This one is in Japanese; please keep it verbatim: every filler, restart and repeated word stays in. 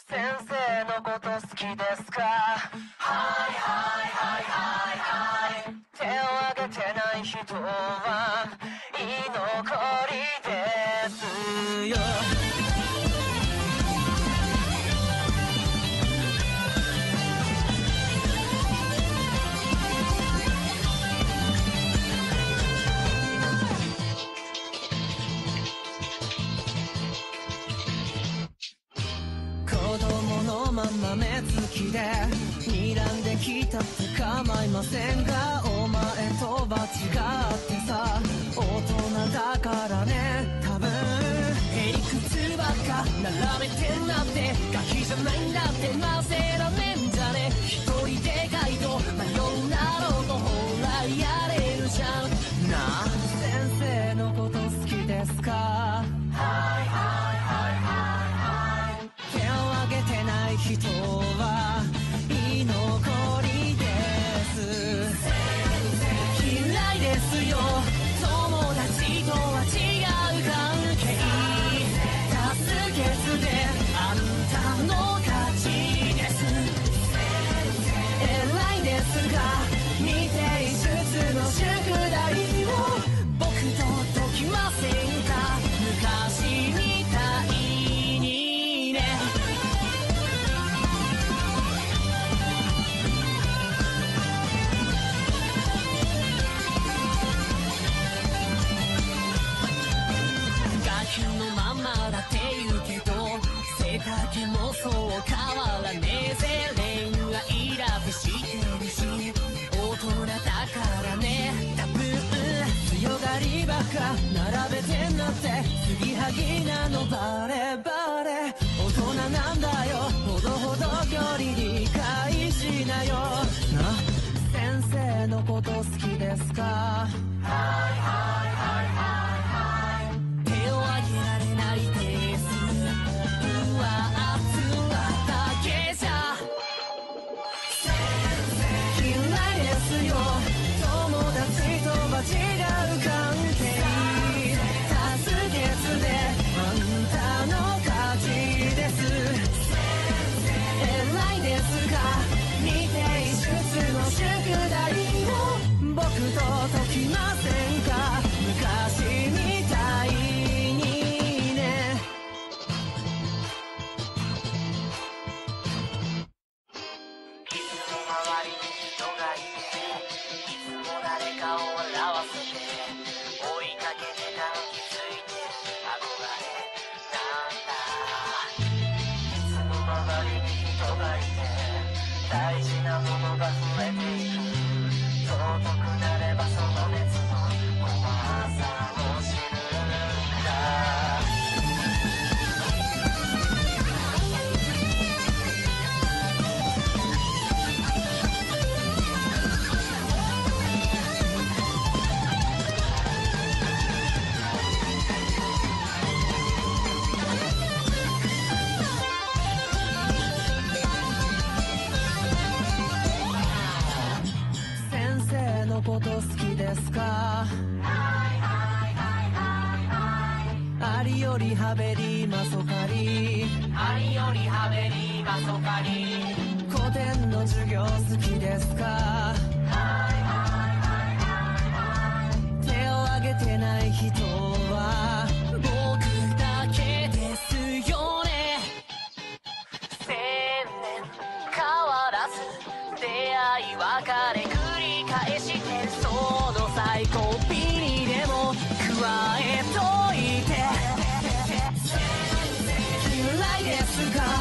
先生のこと好きですか？はいはいはいはいはい。手を挙げてない人は居残りですよ。子供のまま目つきで睨んできたって構いませんが、お前とは違ってさ、大人だからね。多分へりくつばっか並べてんだって、ガキじゃないんだって混ぜられんじゃね。一人でかいと迷うなろうとほらやれるじゃんなあ。先生のこと好きですか？はいはいはいはいはい。手を挙げてない人は居残りです。嫌いですよ、友達とは違う関係。多数決であんたの勝ちです。偉いですが未提出の宿題を僕と解きませんか？昔みたいにね。ガキのままだって言うけど、背丈もそう変わらねえぜ。恋愛だって知ってるし、大人だからね。多分強がりばっか並べてんなって、継ぎはぎなのバレバレ。大人なんだよ、ほどほど距離理解しなよな。先生のこと好きですか？はいはいはいはいはい。手を挙げられないです。うわ熱はだけじゃ嫌いですよ、友達とは違う関係。多数決であんたの勝ちです。偉いですが未提出の宿題を僕と解きませんか？昔みたいにね。いつも周りに人がいて、いつも誰かを笑わせて、追いかけてたの気づいてる憧れなんだ。いつも周りに人がいて、大事なものが増えていく。尊くなればその熱の怖さを知るんだ。先生のこと好きですか？はいはいはいはいはい。ありよりはべりまそかり、ありよりはべりまそかり。古典の授業好きですか？はいはいはいはいはい。手を挙げてない人は僕だけですよね。千年変わらず出会い別れ繰り返してる。その最後尾にでも加えといて。嫌いですが